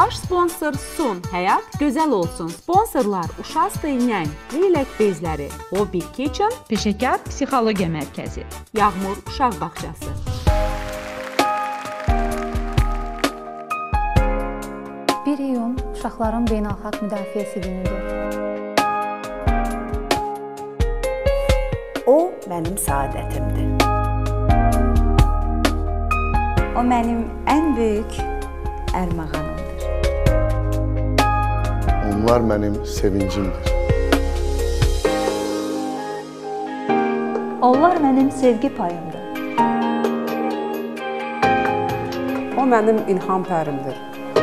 Baş sponsor Sun, həyat gözəl olsun. Sponsorlar Uşaq Steynyən, Leylək bezləri, Hobby Kitchen, Peşəkar Psixologiya Mərkəzi, Yağmur Uşaq Bağçası. Bir iyun uşaqların beynəlxalq müdafiəsi günüdür. O mənim saadətimdir. O mənim ən böyük ərmağanımdır. Onlar mənim sevincimdir. Onlar mənim sevgi payımdır. O mənim ilham pərimdir.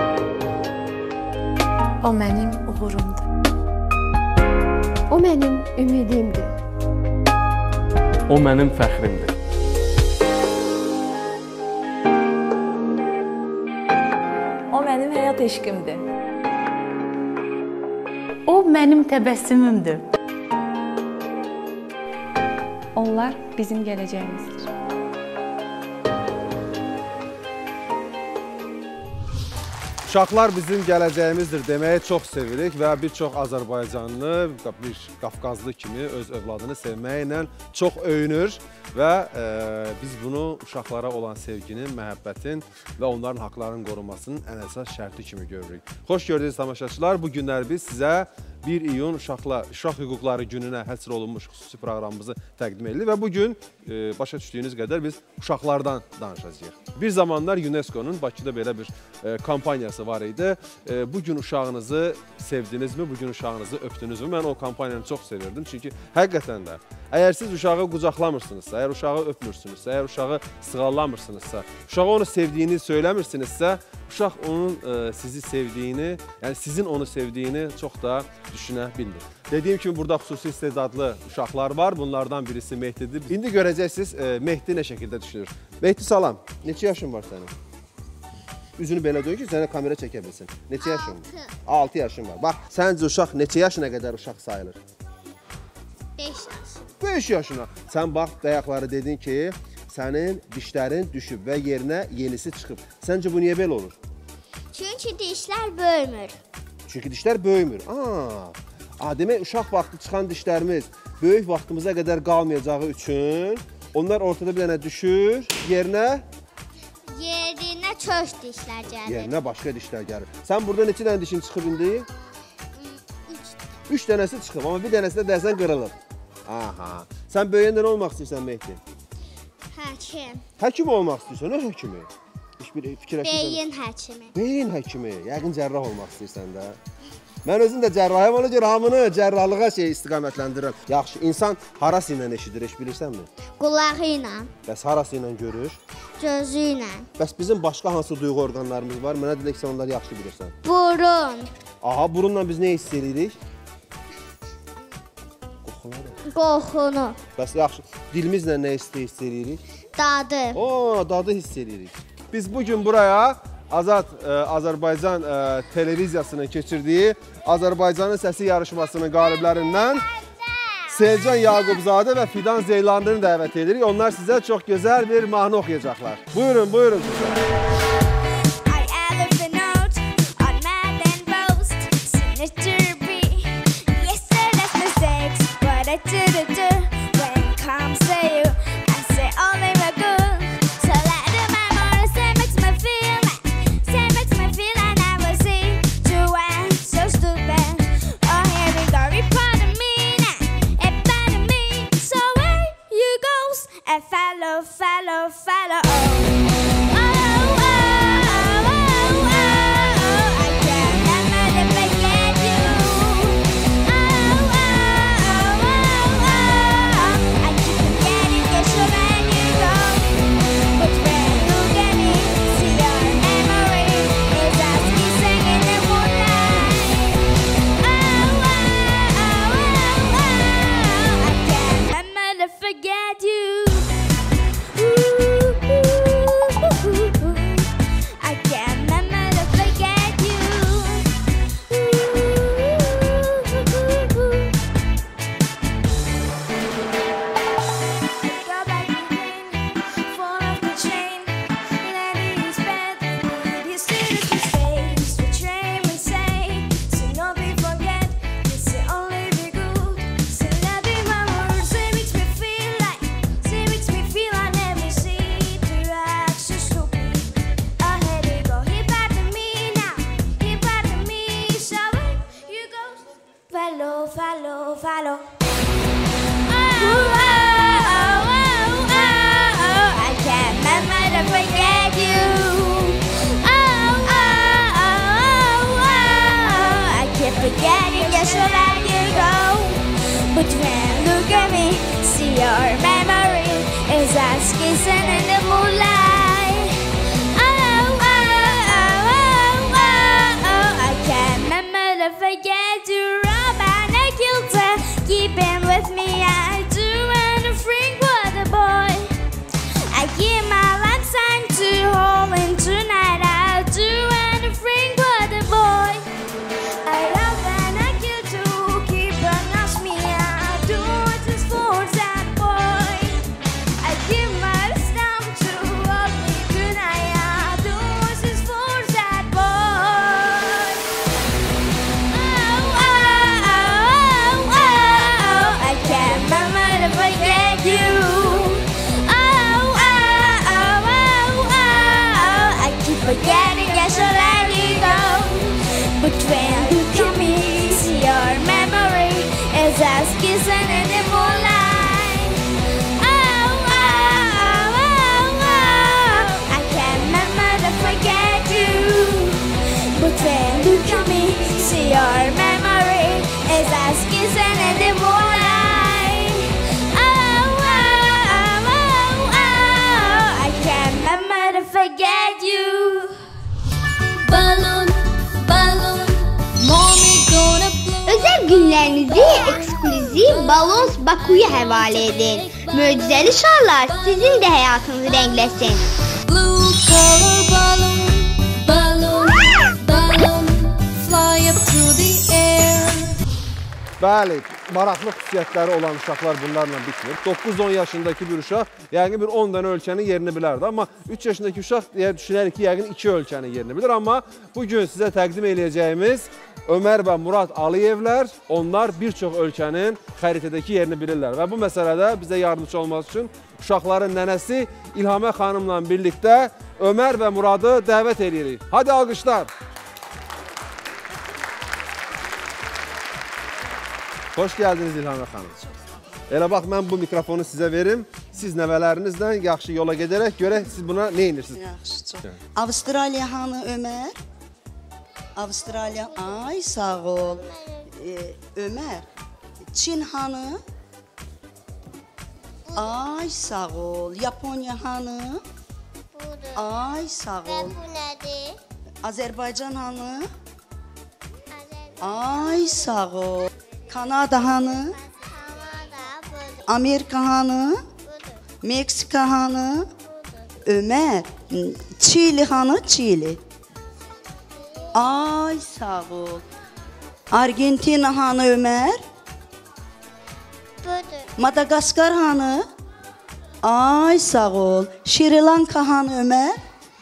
O mənim uğurumdur. O mənim ümidimdir. O mənim fəxrimdir. O mənim həyat eşqimdir. O mənim təbəssümümdür. Onlar bizim gələcəyimizdir. Uşaqlar bizim gələcəyimizdir deməyi çox sevirik və bir çox Azərbaycanlı, bir Qafqazlı kimi öz övladını sevməklə çox öyünür və biz bunu uşaqlara olan sevginin, məhəbbətin və onların haqlarının qorunmasının ən əsas şərti kimi görürük. Xoş gördünüz tamaşaçılar, bu günlər biz sizə 1 iyun Uşaq Hüquqları gününə həsr olunmuş xüsusi proqramımızı təqdim edirik və bugün başa düşdüyünüz qədər biz uşaqlardan danışacağıq. Bir zamanlar UNESCO-nun Bakıda belə bir kampaniyası var idi. Bugün uşağınızı sevdinizmi, bugün uşağınızı öpdünüzmü? Mən o kampaniyanı çox sevirdim. Çünki həqiqətən də əgər siz uşağı qucaqlamırsınızsa, əgər uşağı öpmürsünüzsə, əgər uşağı sığallamırsınızsa, uşağa onu sevdiyini söyləmirsinizsə, uşaq onun sizi sevdiyini, yəni sizin onu sevdiyini çox da düşünə bilmir. Dediyim kimi burada xüsusi istedadlı uşaqlar var. Bunlardan birisi Mehdidir. İndi görəcəksiniz Mehdi nə şəkildə düşünür. Mehdi salam, neçə yaşın var sənin? Üzünü belə döyün ki, sənə kamera çəkə bilsin. Neçə yaşın var? 6 yaşın var. Bax, səncə uşaq neçə yaşına qədər uşaq sayılır? 5 yaşına. 5 yaşına. Sən bax, dayaqları dedin ki, sənin dişlərin düşüb və yerinə yenisi çıxıb. Səncə bu niyə belə olur? Çünki dişlər böyümür. Çünki dişlər böyümür. Demək, uşaq vaxtı çıxan dişlərimiz böyük vaxtımıza qədər qalmayacağı üçün onlar ortada bir dənə düşür, yerinə çox dişlər gəlir. Yerinə başqa dişlər gəlir. Sən burada neçə dənə dişin çıxıb indi? 3 dənəsi çıxıb, amma bir dənəsi də dərzən qırılıb. Aha. Sən böyüyəndə nə olmaq istəyirsən Mehdi? Həkim. Həkim olmaq istəyirsən, nə həkimi? Heç bir fikirləşmirsən. Beyin həkimi. Beyin həkimi. Yəqin cərrah olmaq istəyirsən də. Mən özüm də cərrahıyam, ona görə hamını cərrahlığa istiqamətləndirirəm. Yaxşı, insan harası ilə eşidir, heç bilirsənmi? Qulağı ilə. Bəs harası ilə görür? Gözü ilə. Bəs bizim başqa hansı duyğu orqanlarımız var? Mənə dedək, sən onları yaxşı bilirsən. Burun. Aha, burunla biz nə hiss edirik? Qoxunu. Bəs yaxşı, dilimizlə nə hiss edirik? Dadı. Dadı hiss edirik. Biz bugün buraya Azad Azərbaycan televiziyasının keçirdiyi Azərbaycanın Səsi yarışmasının qaliblərindən Selcan Yaqubzadə və Fidan Zeylandını dəvət edirik. Onlar sizə çox gözəl bir mahnı oxuyacaqlar. Buyurun, buyurun sizə. I can't never forget you. kissing in the moonlight. Oh, oh, oh, oh, oh, oh. I can't remember to forget you, rob and a guilty. Keeping with me, I do and a freak with a boy. I give my life sang to home and tonight I do and a freak with a boy. I love and I kill to keep on us me. I do it just for that boy. I give my stamp to hold me tonight. I do it just for that boy. Oh, oh, oh, oh, oh. I can't remember to forget you. Oh, oh, oh, oh, oh. I keep forgetting I should let you go. But when you look at me, see your memory is as kissing in the moonlight. Oh, oh, oh, oh, oh. I can't remember to forget you. But when you look at me, see your memory is as kissing in the moonlight. Oh, oh, oh, oh, oh. I can't remember to forget you. Balloon, balloon, mommy gonna blow. Özel günlərinizi eksklüziv Balons Baku'ya həvalə edin. Möcüzəli şarlar sizin də həyatınızı rəngləsin. Blue color balloon, balloon, balloon, fly up through the air. Bəli, maraqlı xüsusiyyətləri olan uşaqlar bunlarla bitmir. 9-10 yaşındakı bir uşaq yəqin bir 10 dənə ölkənin yerini bilərdi. Amma 3 yaşındakı uşaq düşünərik ki, yəqin 2 ölkənin yerini bilir. Amma bugün sizə təqdim edəcəyimiz Ömər və Murad Aliyevlər, onlar bir çox ölkənin xəritədəki yerini bilirlər. Və bu məsələdə bizə yardımcı olmaq üçün uşaqların nənəsi İlhamə xanımla birlikdə Ömər və Muradı dəvət edirik. Hadi alqışlar. Hoş geldiniz İlhamə xanım. Elə bax, mən bu mikrofonu sizə verim. Siz nəvələrinizlə yaxşı yola gedərək görək siz buna nə inirsiniz? Yaxşı, çox. Avstraliya hanı Ömər? Avstraliya, ay sağ ol. Ömər, Çin hanı? Ay sağ ol. Yaponiya hanı? Ay sağ ol. Bu nədir? Azərbaycan hanı? Ay sağ ol. Kanada hanı? Amerika hanı? Meksika hanı? Ömər, Çili hanı? Çili. Ay sağ ol. Argentina hanı Ömər? Budur. Madagaskar hanı? Ay sağ ol. Şri Lanka hanı Ömər?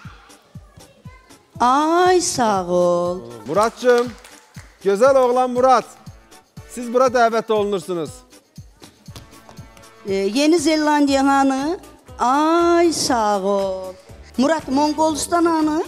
Ay sağ ol. Muratcığım, gözəl oğlan Murat. Siz bura dəvət olunursunuz. Yeni Zelandiya hanı? Ay sağ ol. Murat, Mongolistan hanı?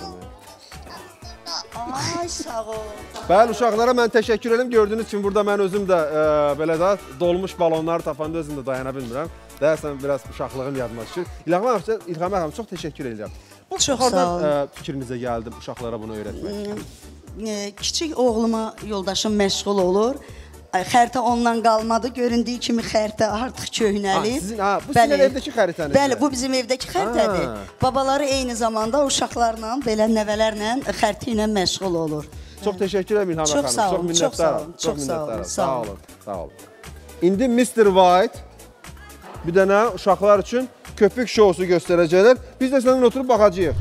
Ay sağ ol. Bəli, uşaqlara mən təşəkkür edim. Gördüyünüz kimi burada mən özüm də belə də dolmuş balonları tapanda özüm də dayana bilmirəm. Deyərsən, biraz uşaqlığım yadıma düşür. İlhamə xanım, çox təşəkkür edirəm. Çox sağ olun. Fikrinizə gəldim uşaqlara bunu öyrətmək? Kiçik oğluma yoldaşım məşğul olur. Xəritə ondan qalmadı. Göründüyü kimi xəritə artıq köhnəlib. Bu sizin evdəki xəritəniz? Bəli, bu bizim evdəki xəritədir. Babaları eyni zamanda uşaqlarla, belə nəvələrlə xəritə ilə məşğul olur. Çox təşəkkür edirəm İlhamə xanım. Çox sağ olun, çox sağ olun. Çox sağ olun. Sağ olun, sağ olun. İndi Mr. White bir dənə uşaqlar üçün köpük şousu göstərəcəklər. Biz də səninlə oturub baxacağıq.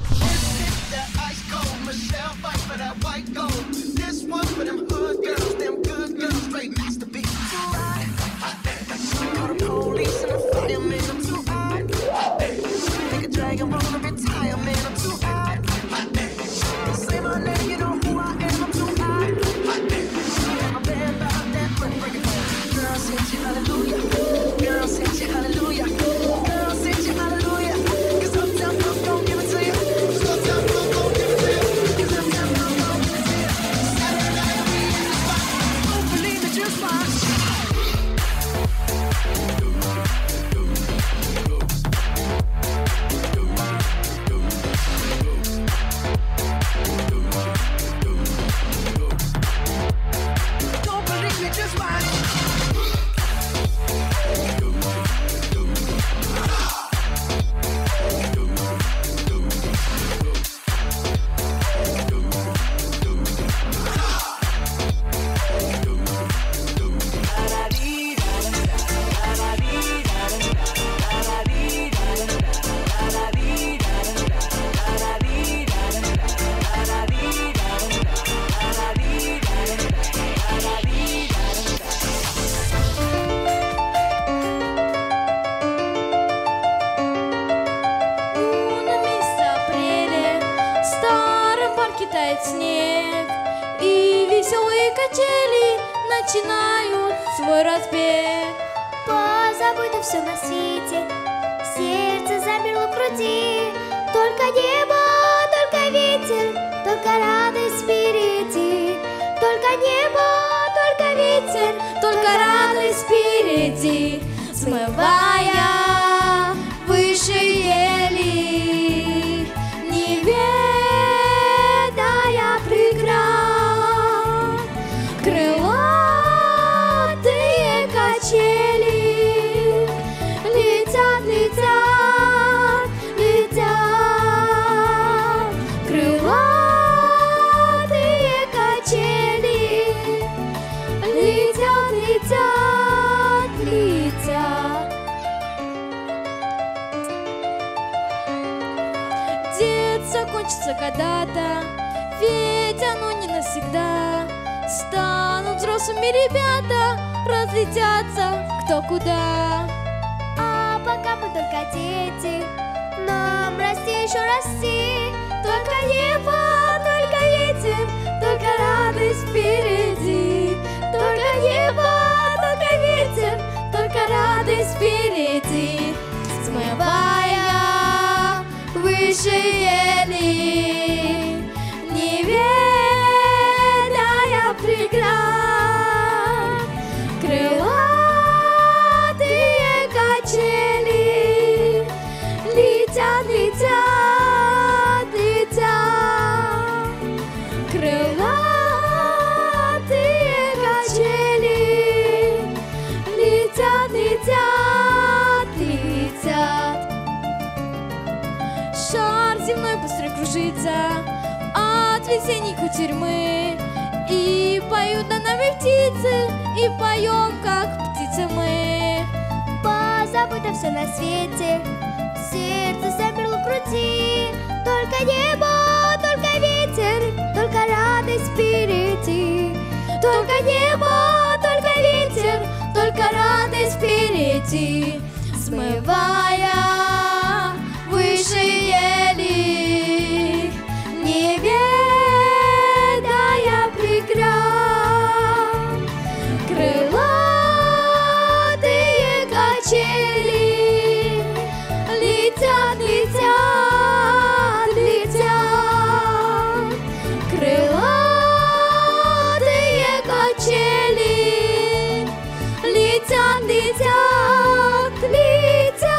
горки тает снег, и веселые качели начинают свой разбег. Позабыто все на свете, сердце замерло в груди. Только небо, только ветер, только радость впереди. Только небо, только ветер, только радость впереди. Смывая выше ели, не ведая преград, крылатые качели летят, летят, летят. Крылатые качели летят, летят, летят. Детство кончится когда-то, ведь оно не навсегда. Станут взрослыми ребята, разлетятся кто куда. А пока мы только дети, нам расти, еще расти. Только небо, только ветер, только радость впереди. Только небо, только ветер, только радость впереди. Смывая выше ели, не ведая преград, крылатые качели летят, летят, летят. Крылатые качели летят, летят, летят. Шар земной быстро кружится от весенней кутерьмы, и поют над нами птицы, и поем, как птицы мы. Позабыто все на свете, сердце замерло в груди. Только небо, только ветер, только радость впереди. Только небо, только ветер, только радость впереди. Смывая выше ели, не ведая преград, крылатые качели летят, летят, летят. Крылатые качели летят, летят, летят.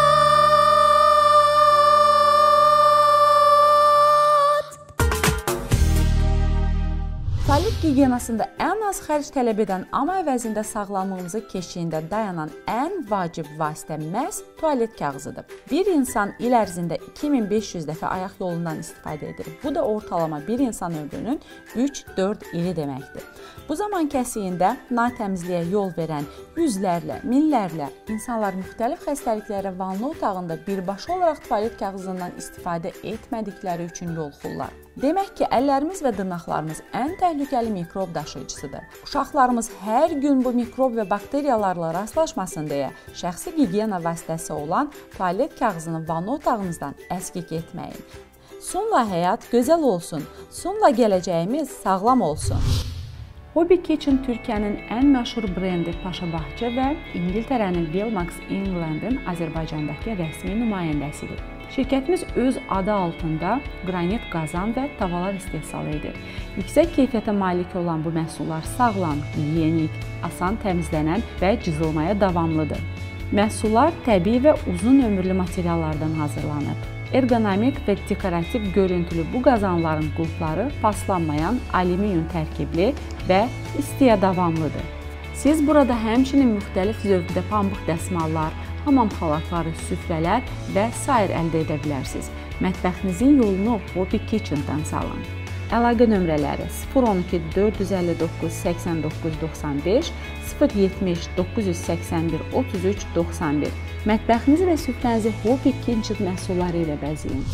Tualet gigiyenasında ən az xərc tələb edən, amma əvəzində sağlamlığımızı keşiyində dayanan ən vacib vasitə məhz tualet kağızıdır. Bir insan il ərzində 2500 dəfə ayaq yolundan istifadə edir. Bu da ortalama bir insan ömrünün 3-4 ili deməkdir. Bu zaman kəsiyində natəmizliyə yol verən yüzlərlə, minlərlə insanlar müxtəlif xəstəliklərə vanna otağında birbaşa olaraq tualet kağızından istifadə etmədikləri üçün yoluxurlar. Demək ki, əllərimiz və dırnaqlarımız ən təhlükəli mikrob daşıyıcısıdır. Uşaqlarımız hər gün bu mikrob və bakteriyalarla rastlaşmasın deyə şəxsi gigiyena vasitəsi olan tualet kağızını vanna otağınızdan əskik etməyin. Sunla həyat gözəl olsun, sunla gələcəyimiz sağlam olsun. Hobby Kitchen Türkiyənin ən məşhur brendi Paşa Bahçə və İngiltərənin Velmax England'ın Azərbaycandakı rəsmi nümayəndəsidir. Şirkətimiz öz adı altında qranit qazan və tavalar istehsal edir. Yüksək keyfiyyətə malik olan bu məhsullar sağlam, gigiyenik, asan təmizlənən və cızılmaya davamlıdır. Məhsullar təbii və uzun ömürlü materiallardan hazırlanıb. Ergonomik və dekorativ görüntülü bu qazanların qulpları paslanmayan alüminium tərkibli və istiyə davamlıdır. Siz burada həmçinin müxtəlif zövqdə pambıq dəsmallar, hamam xalatları, süfrələr və sair əldə edə bilərsiniz. Mətbəxinizin yolunu Hobby Kitchen-dan salın. Əlaqə nömrələri 012 459 89 95, 070 981 33 91. Mətbəxinizi və süfrənizi Hobby Kitchen məhsulları ilə bəzəyin.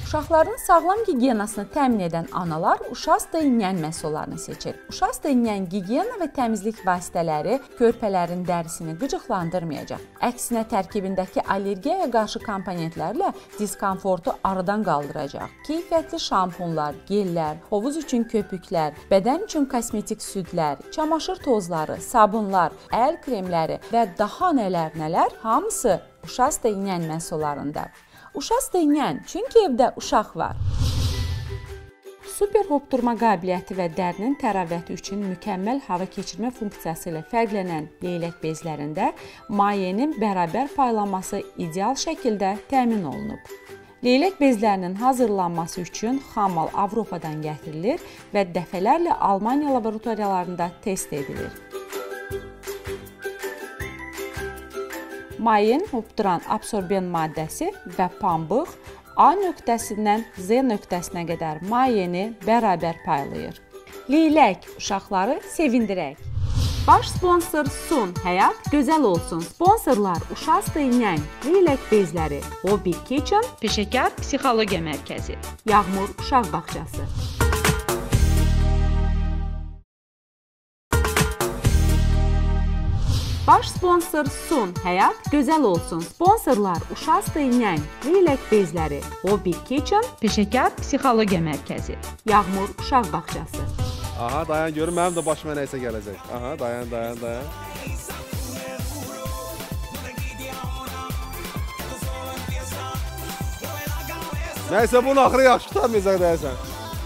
Uşaqların sağlam gigiyenasını təmin edən analar uşaq yeyən məhsullarını seçir. Uşaq yeyən gigiyena və təmizlik vasitələri körpələrin dərisini qıcıqlandırmayacaq. Əksinə tərkibindəki allergiyaya qarşı komponentlərlə diskomfortu aradan qaldıracaq. Keyfiyyətli şampunlar, gellər, hovuz üçün köpüklər, bədən üçün kosmetik südlər, çamaşır tozları, sabunlar, əl kremləri və daha nələr hamısı uşaq yeyən məhsullarında. Uşaq yeyən, çünki evdə uşaq var. Super hopdurma qabiliyyəti və dərinin təravəti üçün mükəmməl hava keçirmə funksiyası ilə fərqlənən leylək bezlərində mayenin bərabər paylanması ideal şəkildə təmin olunub. Leylək bezlərinin hazırlanması üçün xammal Avropadan gətirilir və dəfələrlə Almaniya laboratoriyalarında test edilir. Mayenin hopduran absorben maddəsi və pambıq A nöqtəsindən Z nöqtəsinə qədər mayeni bərabər paylayır. Leylək uşaqları sevindirək. Baş sponsor Sun, həyat gözəl olsun. Sponsorlar uşaq yeyən leylək bezləri, Hobby Kitchen, Peşəkar Psixologiya Mərkəzi, Yağmur uşaq bağçası. Baş sponsor Sun, həyat gözəl olsun. Sponsorlar uşaq yeyən leylək bezləri, Hobby Kitchen, Peşəkar Psixologiya Mərkəzi, Yağmur uşaq bağçası. Aha, dayan görüm, mənim də başıma nəysə gələcək. Aha, dayan. Nəysə, bunun axırı yaxşı tutarmayacaq deyəsən.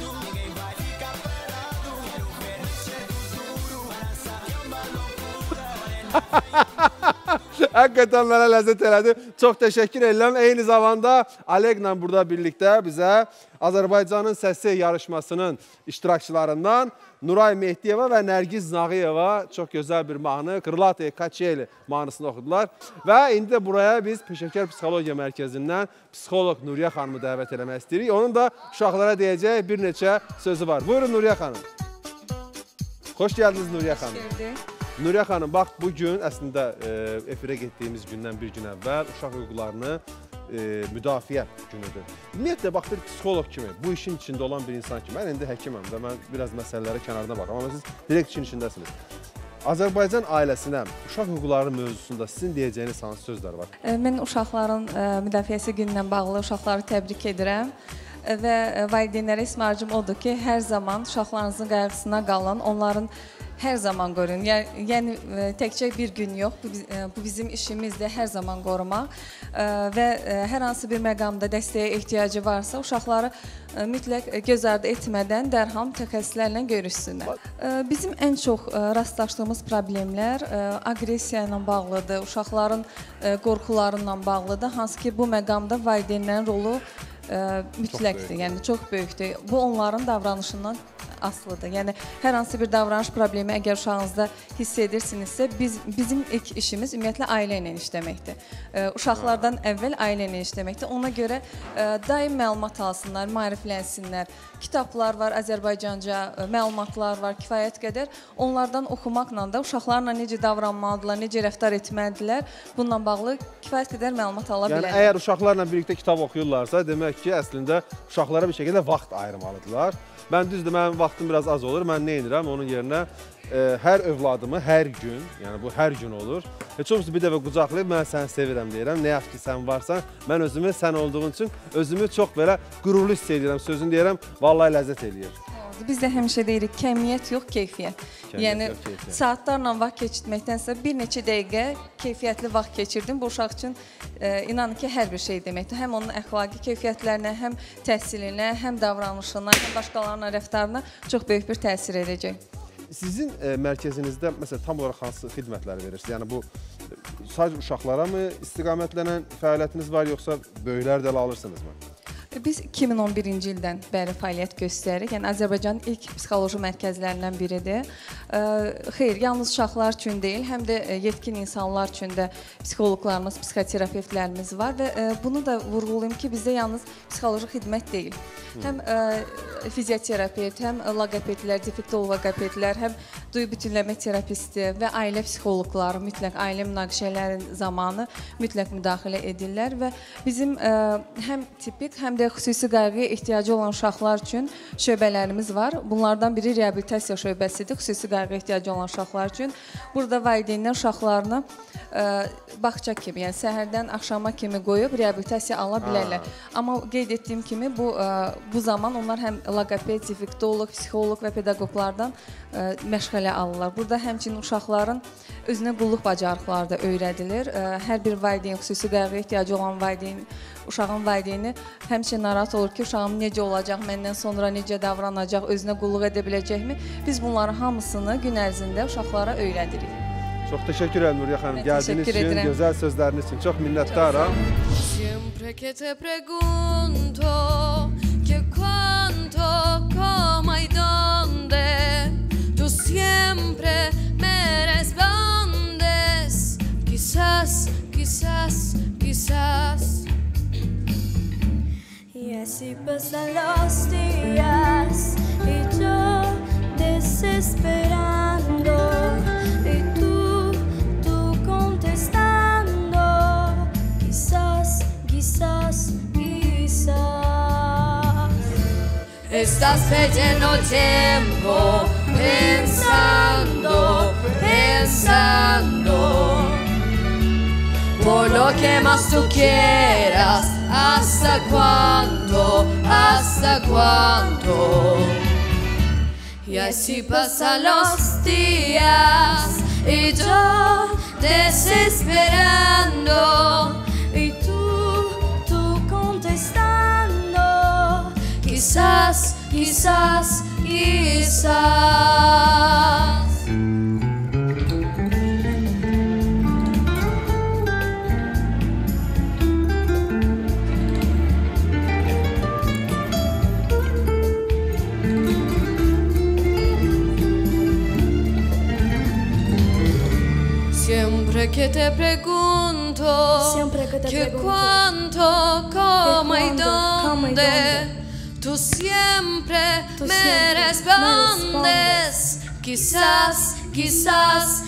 Həqiqətən mənə ləzzət elədi. Çox təşəkkür edirəm. Eyni zamanda Aleg'la burada birlikdə bizə Azərbaycanın Səsi yarışmasının iştirakçılarından Nuray Mehdiyeva və Nərgiz Nağıyeva çox gözəl bir mahnı Krılati Kaçeli mahnısını oxudular. Və indi də buraya biz Peşəkar Psixologiya Mərkəzindən psixoloq Nuriyə xanımı dəvət eləmək istəyirik. Onun da uşaqlara deyəcək bir neçə sözü var. Buyurun Nuriyə xanım. Xoş gəldiniz Nuriyə xanım. Nuriyə xanım, bax bugün əslində efirə getdiyimiz gündən bir gün əvvəl uşaq hüquqlarını müdafiə günüdür. Ümumiyyətlə, bax bir psixoloq kimi, bu işin içində olan bir insan kimi, mən indi həkiməm və mən biraz məsələlərə kənarda baxıram, amma siz direkt işin içindəsiniz. Azərbaycan ailəsinə uşaq hüquqları mövzusunda sizin deyəcəyiniz hansı sözlər var? Mən uşaqların müdafiəsi günündən bağlı uşaqları təbrik edirəm və valideynlərə ismarcım odur ki, hər zaman uşaqlarınızın qayğısına qalın, onların hər zaman qoruyun. Yəni, təkcə bir gün yox, bu bizim işimizdir, hər zaman qorumaq və hər hansı bir məqamda dəstəyə ehtiyacı varsa, uşaqları mütləq göz ardı etmədən dərhal mütəxəssislərlə görüşsünlər. Bizim ən çox rastlaşdığımız problemlər aqressiya ilə bağlıdır, uşaqların qorxularından bağlıdır, hansı ki, bu məqamda valideynlərin rolu mütləqdir, yəni çox böyükdür. Bu, onların davranışından asılıdır. Yəni, hər hansı bir davranış problemi əgər uşağınızda hiss edirsinizsə, bizim ilk işimiz ümumiyyətlə ailə ilə işləməkdir. Uşaqlardan əvvəl ailə ilə işləməkdir. Ona görə daim məlumat alsınlar, maariflənsinlər. Kitablar var, Azərbaycanca məlumatlar var, kifayət qədər. Onlardan oxumaqla da uşaqlarla necə davranmalıdırlar, necə rəftar etməlidirlər, bununla bağlı kifayət qədər məlumat ala bilərlər. Yəni, əgər uşaqlarla birlikdə kitab oxuyurlarsa, demək ki, əslində uşaqlara bir şəkildə vaxt ayırmalıdırlar. Mən düzdür, mənim vaxtım biraz az olur. Mən nə edirəm? Onun yerinə hər övladımı hər gün, yəni bu hər gün olur. Heç olmasa bir dəfə qucaqlayıb, mən səni sevirəm deyirəm. Nə yaxşı ki, sən varsan, mən özümü sən olduğun üçün özümü çox belə qürurlu hiss edirəm. Sözünü deyirəm, vallahi ləzzət eləyir. Biz də həmişə deyirik, kəmiyyət yox, keyfiyyət. Yəni, saatlarla vaxt keçirməkdənsə bir neçə dəqiqə keyfiyyətli vaxt keçirdim. Bu uşaq üçün inanın ki, hər bir şey deməkdir. Həm onun əxlaqi keyfiyyətlərinə, həm təhsilinə, həm davranışına, həm başqalarına rəftarına çox böyük bir təsir edəcək. Sizin mərkəzinizdə məsələn tam olaraq hansı xidmətləri verirsiniz? Yəni bu sadəcə uşaqlara mı istiqamətlənən fəaliyyətiniz var, yoxsa böyüklər də alırsınızmı? Biz 2011-ci ildən bəri fəaliyyət göstəririk. Yəni, Azərbaycanın ilk psixoloji mərkəzlərindən biridir. Xeyr, yalnız uşaqlar üçün deyil, həm də yetkin insanlar üçün də psixoloqlarımız, psixoterapevtlərimiz var və bunu da vurğulayım ki, bizdə yalnız psixoloji xidmət deyil. Həm fizioterapevt, həm loqopedlər, defektolog loqopedlər, həm duyu bütünləmə terapisti və ailə psixoloqları mütləq ailə münaqişələri zamanı mütləq müdaxilə edirlər və bizim həm tipik, həm də xüsusi qayğıya ehtiyacı olan uşaqlar üçün şöbələrimiz var. Bunlardan biri reabilitasiya şöbəsidir, xüsusi qayğıya ehtiyacı olan uşaqlar üçün. Burada valideynlər uşaqlarını bağça kimi, yəni səhərdən axşama kimi qoyub reabilitasiya ala bilərlər. Amma qeyd etdiyim kimi bu zaman onlar həm loqoped, infektolog, psixoloq və pedaqoqlardan məşğələ alırlar. Burada həmçinin uşaqların özünə qulluq bacarıqları da öyrədilir. Hər bir valideyn, xüsusi qayğıya ehtiyacı olan valideyn, uşağın valideyni həmçinin narahat olur ki, uşağım necə olacaq, məndən sonra necə davranacaq, özünə qulluq edə biləcəkmi? Biz bunların hamısını gün ərzində uşaqlara öyrədirik. Çox təşəkkür edirəm Nuriyə xanım. Gəldiyiniz üçün, gözəl sözləriniz üçün çox minnətdaram. Siempre que te pregunto que cuánto, cómo y dónde, tú siempre me respondes. Quizás, quizás, quizás. Y así pasan los días y yo desesperando y tú contestando. Quizás, quizás, quizás. Estás perdiendo tiempo pensando, pensando. Por lo que más tú quieras, hasta cuándo, hasta cuándo. Y así pasan los días y yo desesperando y tú contestando. Quizás, quizás, quizás. Siempre que te pregunto, que cuánto, cómo y dónde, tú siempre me respondes. Quizás, quizás,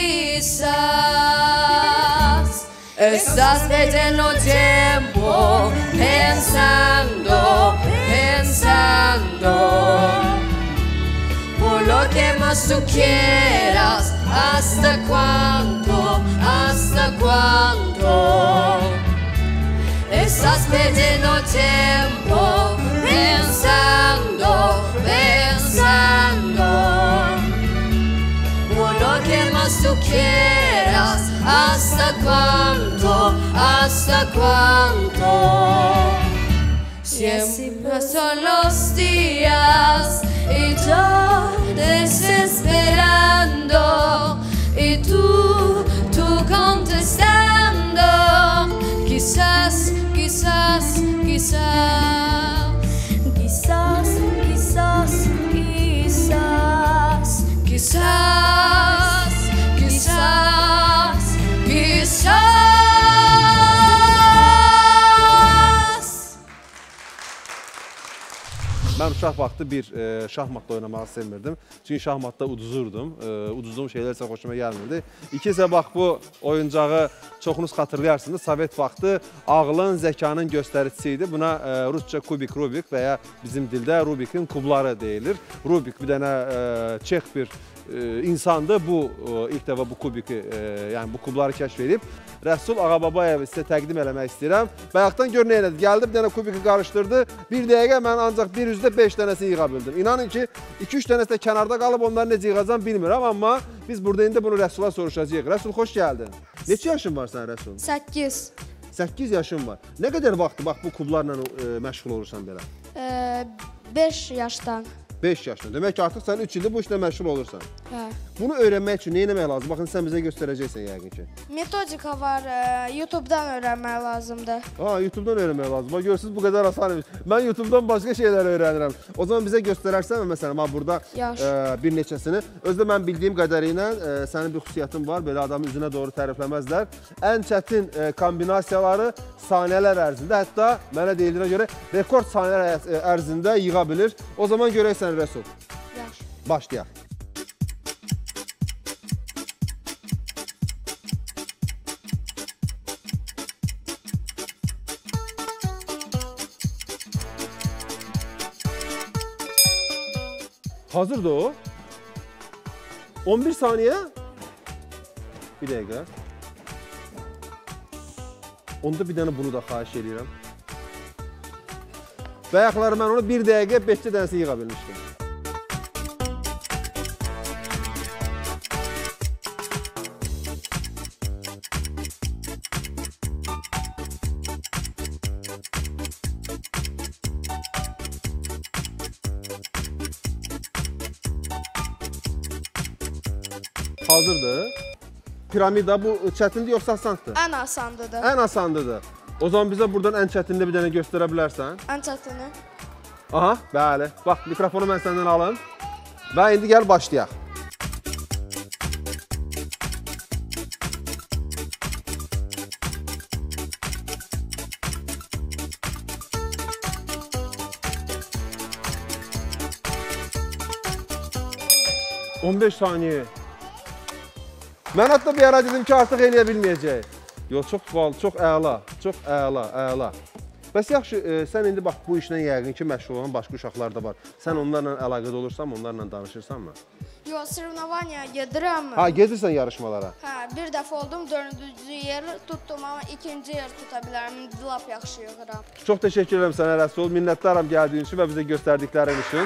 quizás. Estás perdiendo tiempo pensando, pensando. Por lo que más tú quieras, hasta cuándo, hasta cuándo. Estás perdiendo tiempo pensando, pensando. Por lo que más tú quieras, hasta cuándo, hasta cuándo. Siempre son los días y yo desesperando y tú contestando. Quizás, quizás, quizás. Quizás, quizás, quizás. Quizás, quizás, quizás. Mən uşaq vaxtı bir şahmatda oynamağı sevmirdim. Çünki şahmatda uduzurdum. Uduzduğum şeylər isə xoşuma gəlmirdi. İkincə, bax bu oyuncağı çoxunuz xatırlayarsınız. Sovet vaxtı ağlın, zəkanın göstəricisi idi. Buna rusca kubik, rubik və ya bizim dildə rubikin kubları deyilir. Rubik bir dənə çex bir insandı. Bu ilk dəfə bu kubiki, yəni bu kubları kəşf edib. Rəsul Ağababayev sizə təqdim eləmək istəyirəm. Bayaqdan gör nə elədi. Gəldi bir dənə kubiki qarışdırdı. Bir dəqiqə mən ancaq bir üzdə 5 dənəsini yığa bildim. İnanın ki, 2-3 dənəsi də kənarda qalıb, onları necə yığacam bilmirəm. Amma biz burada indi bunu Rəsula soruşacağıq. Rəsul, xoş gəldin. Neçə yaşın var sən, Rəsul? 8. 8 yaşın var. Nə qədər vaxtı bax bu kublarla məşğul olursan belə? 5 yaşdan. 5 yaşında. Demək ki, artıq sən 3 ildir bu işlə məşğul olursan. Hə. Bunu öyrənmək üçün nə etmək lazım? Baxın, sən bizə göstərəcəksən yəqin ki. Metodika var, YouTube-dan öyrənmək lazımdır. YouTube-dan öyrənmək lazım. Bax, görürsünüz, bu qədər asan imiş. Mən YouTube-dan başqa şeylər öyrənirəm. O zaman bizə göstərərsən mi? Məsələn, burada bir neçəsini. Özdə mən bildiyim qədərilə sənin bir xüsusiyyətin var. Belə adamın üzünə doğru tərifləməzlər. Ən çətin kombinasiyaları saniyələr ərzində, hətta mənə deyildiyinə görə rekord saniyələr ərzində yığa bilir. O zaman görək sən, Rəsul. Başlayaq. Hazırdır o. 11 saniye. Bir dəqiqə. Onda bir dənə bunu da xahiş edirəm. Bayaqları mən onu 1 dəqiqə 5 dənəsi yığa bilmişdim. Hazırdır. Piramida bu çətindir yoxsa asandır? Ən asandıdır. Ən asandıdır. O zaman bizə buradan ən çətinini bir dənə göstərə bilərsən? Ən çətini. Aha, bəli. Bax, mikrofonu mən səndən alım. Və indi gəl başlayaq. ...15 saniye. Mən hətta bir ara dedim ki, artıq eləyə bilməyəcək. Yox, çox əla, çox əla. Bəs yaxşı, sən indi bax, bu işlə yəqin ki, məşğul olan başqa uşaqlar da var. Sən onlarla əlaqədə olursan, onlarla danışırsanmı? Yox, sırnavaniyaya gedirəm. Ha, gedirsən yarışmalara? Hə, bir dəfə oldum, 4-cü yer tutdum, amma 2-ci yer tuta bilərəm. İndi lap yaxşı yığıram. Çox təşəkkür edirəm sənə, Rəsul. Minnətdaram gəldiyin üçün və bizə göstərdiklərin üçün.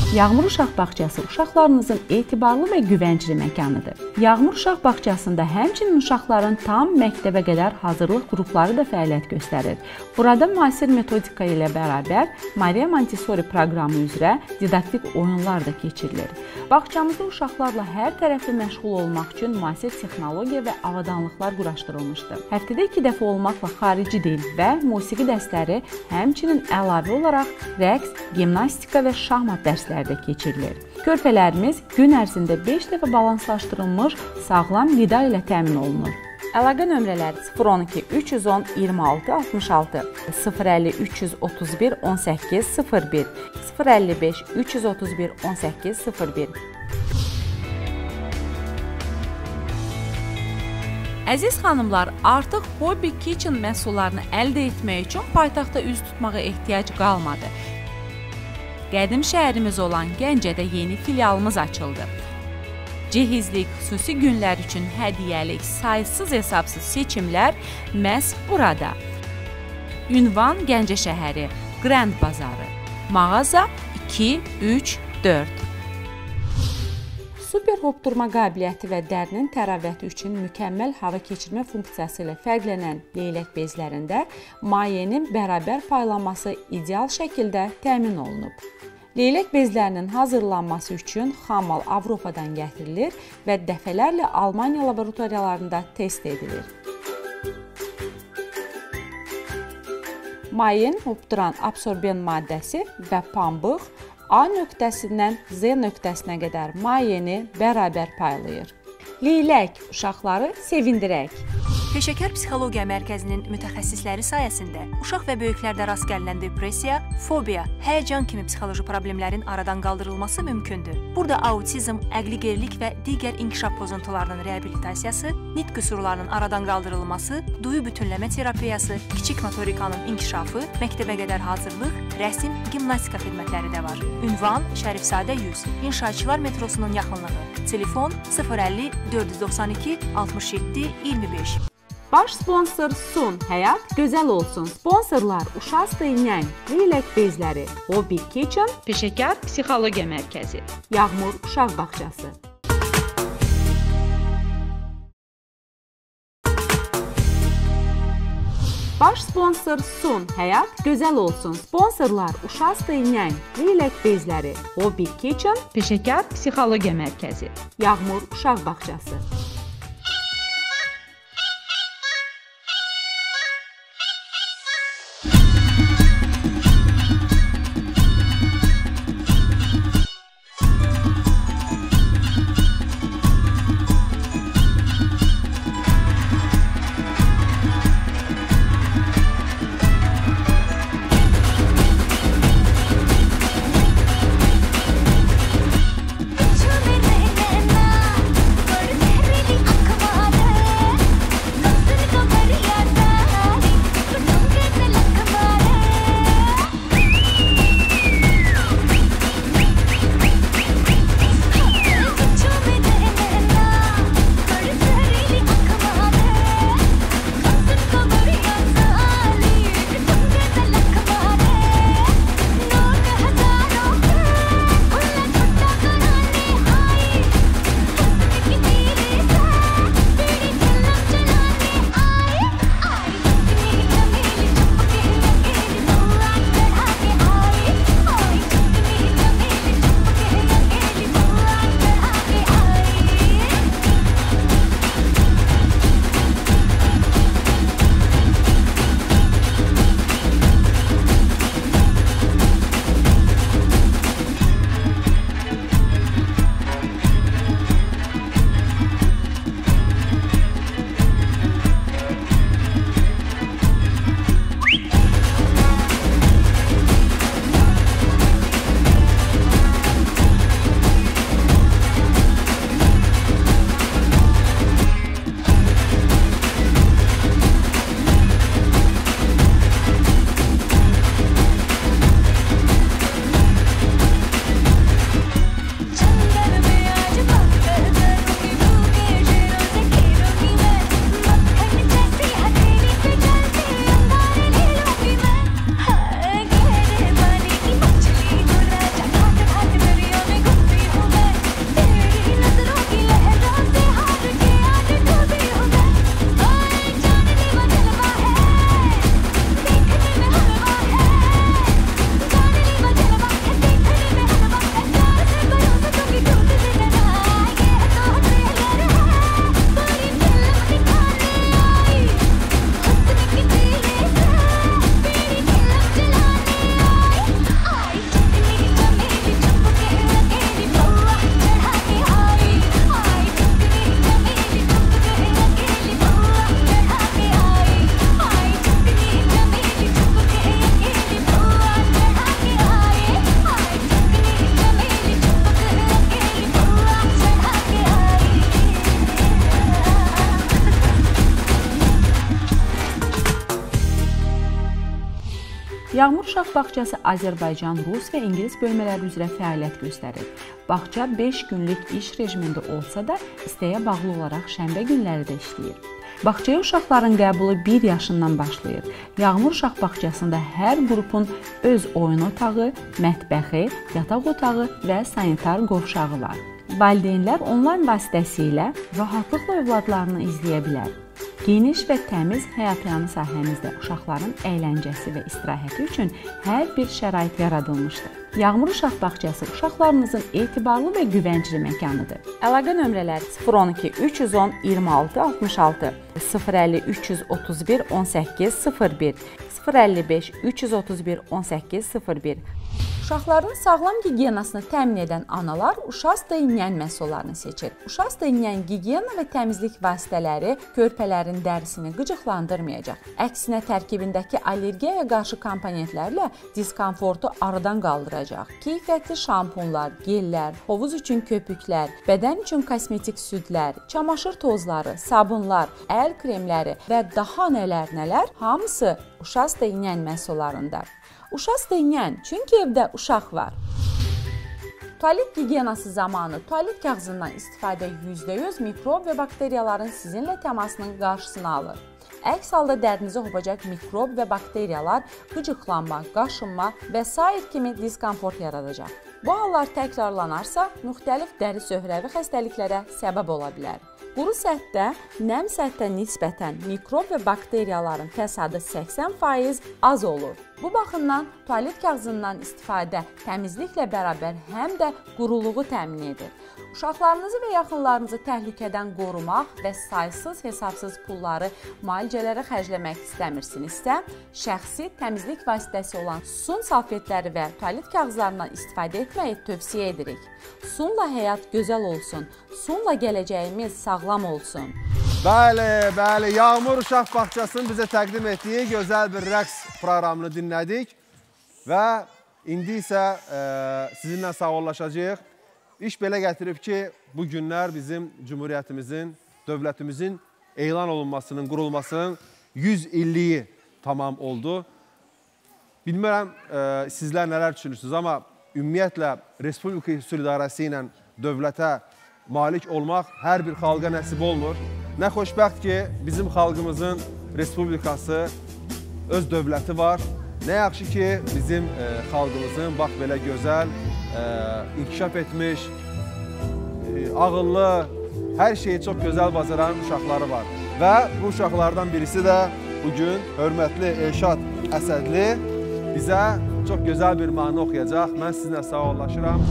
Yağmur Uşaq Bağçası uşaqlarınızın etibarlı və güvəncli məkanıdır. Yağmur Uşaq Bağçasında həmçinin uşaqların tam məktəbə qədər hazırlıq qrupları da fəaliyyət göstərir. Burada müasir metodika ilə bərabər Maria Montessori proqramı üzrə didaktik oyunlar da keçirilir. Bağçamızda uşaqlarla hər tərəfli məşğul olmaq üçün müasir texnologiya və avadanlıqlar quraşdırılmışdır. Həftədə 2 dəfə olmaqla xarici dil və musiqi dərsləri, həmçinin əlavə olaraq rəqs, gimnastika və şahmat dərsləri də keçirilir. Körpələrimiz gün ərzində 5 dəfə balanslaşdırılmış sağlam qida ilə təmin olunur. Əlaqə nömrələri 012 310 26 66, 050 331 18 01, 055 331 18 01. Əziz xanımlar, artıq Hobby Kitchen məhsullarını əldə etmək üçün paytaxtda üz tutmağa ehtiyac qalmadı. Qədim şəhərimiz olan Gəncədə yeni filialımız açıldı. Cehizlik, xüsusi günlər üçün hədiyyəlik, saysız hesabsız seçimlər məhz burada. Ünvan Gəncə şəhəri, Grand Bazarı, mağaza 2, 3, 4. Super hopdurma qabiliyyəti və dərinin təravəti üçün mükəmməl hava keçirmə funksiyası ilə fərqlənən leylək bezlərində mayenin bərabər paylanması ideal şəkildə təmin olunub. Leylək bezlərinin hazırlanması üçün xammal Avropadan gətirilir və dəfələrlə Almaniya laboratoriyalarında test edilir. Mayenin hopduran absorben maddəsi və pambıq A nöqtəsindən Z nöqtəsinə qədər mayeni bərabər paylayır. Leylək, uşaqları sevindirək. Peşəkar Psixologiya Mərkəzinin mütəxəssisləri sayəsində uşaq və böyüklərdə rast gəlinən depressiya, fobiya, həyəcan kimi psixoloji problemlərin aradan qaldırılması mümkündür. Burada autizm, əqli gerilik və digər inkişaf pozuntularının reabilitasiyası, nitq qüsurlarının aradan qaldırılması, duyu bütünləmə terapiyası, kiçik motorikanın inkişafı, məktəbə qədər hazırlıq, rəsm, gimnastika xidmətləri də var. Ünvan Şərifzadə 100, İnşaatçılar metrosunun yaxınlığı. Telefon 050 492 67 25. Baş sponsor Sun, həyat gözəl olsun. Sponsorlar Uşaq Steynyang, Leylək bezləri, Hobby Kitchen, Peşəkar Psixologiya Mərkəzi, Yağmur Uşaq Bağçası. Baş sponsor Sun, həyat gözəl olsun. Sponsorlar Uşaq Steynyang, Leylək bezləri, Hobby Kitchen, Peşəkar Psixologiya Mərkəzi, Yağmur Uşaq Bağçası. Yağmur Uşaq bağçası Azərbaycan, Rus və İngilis bölmələri üzrə fəaliyyət göstərir. Bağça 5 günlük iş rejimində olsa da, istəyə bağlı olaraq şənbə günləri də işləyir. Bağçaya uşaqların qəbulu 1 yaşından başlayır. Yağmur Uşaq bağçasında hər qrupun öz oyun otağı, mətbəxi, yataq otağı və sanitar qovşağı var. Valideynlər onlayn vasitəsilə rahatlıqla övladlarını izləyə bilər. Geniş və təmiz həyatyanı sahəmizdə uşaqların əyləncəsi və istirahəti üçün hər bir şərait yaradılmışdır. Yağmur Uşaq bağçası uşaqlarınızın etibarlı və güvəncli məkanıdır. Əlaqə nömrələri 012 310 26 66, 050 331 18 01, 055 331 18 01. Uşaqların sağlam gigiyenasını təmin edən analar Uşasta İnyan məhsullarını seçir. Uşasta İnyan gigiyena və təmizlik vasitələri körpələrin dərisini qıcıqlandırmayacaq. Əksinə tərkibindəki allergiyaya qarşı komponentlərlə diskomfortu aradan qaldıracaq. Keyfiyyətli şampunlar, gellər, hovuz üçün köpüklər, bədən üçün kosmetik südlər, çamaşır tozları, sabunlar, əl kremləri və daha nələr hamısı Uşasta İnyan məhsullarında. Uşasta İnyan, çünki evdə uşaq var. Tualet gigiyenası zamanı tualet kağızından istifadə %100 mikrob və bakteriyaların sizinlə təmasının qarşısını alır. Əks halda dərinizə hopacaq mikrob və bakteriyalar qıcıqlanma, qaşınma və sair kimi diskomfort yaradacaq. Bu hallar təkrarlanarsa, müxtəlif dəri söhrəvi xəstəliklərə səbəb ola bilər. Quru səthdə, nəm səthdə nisbətən mikrob və bakteriyaların fəsadı 80% az olur. Bu baxımdan tualet kağızından istifadə təmizliklə bərabər həm də quruluğu təmin edir. Uşaqlarınızı və yaxınlarınızı təhlükədən qorumaq və saysız hesabsız pulları müalicələrə xərcləmək istəmirsinizsə, şəxsi təmizlik vasitəsi olan Sun salfetləri və tualet kağızlarından istifadə etməyi tövsiyə edirik. Sunla həyat gözəl olsun, Sunla gələcəyimiz sağlam olsun. Bəli, Yağmur Uşaq bağçasının bizə təqdim etdiyi gözəl bir rəqs proqramını dinlədik və indi isə sizinlə sağollaşacağıq. İş belə gətirib ki, bu günlər bizim Cumhuriyyətimizin, dövlətimizin elan olunmasının, qurulmasının 100 illiyi tamam oldu. Bilmirəm, sizlər nələr düşünürsünüz, amma ümumiyyətlə Respublika Üsul İdarəsi ilə dövlətə malik olmaq hər bir xalqa nəsib olmur. Nə xoşbəxt ki, bizim xalqımızın Respublikası öz dövləti var. Nə yaxşı ki, bizim xalqımızın bax belə gözəl, inkişaf etmiş, ağıllı, hər şeyi çox gözəl bacaran uşaqları var. Və bu uşaqlardan birisi də bugün hörmətli Elşad Əsədli bizə çox gözəl bir mahnı oxuyacaq. Mən sizinlə sağollaşıram.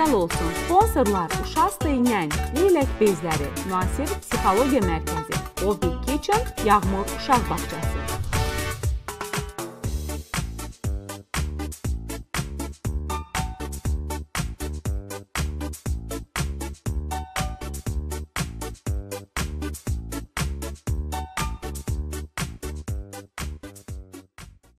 xeyirxah olsun. Sponsorlar Uşaq Steynen, Leylək Bezləri, Müasir Psixologiya Mərkəzi, Obi Kitchen, Yağmur Uşaq Bağçası.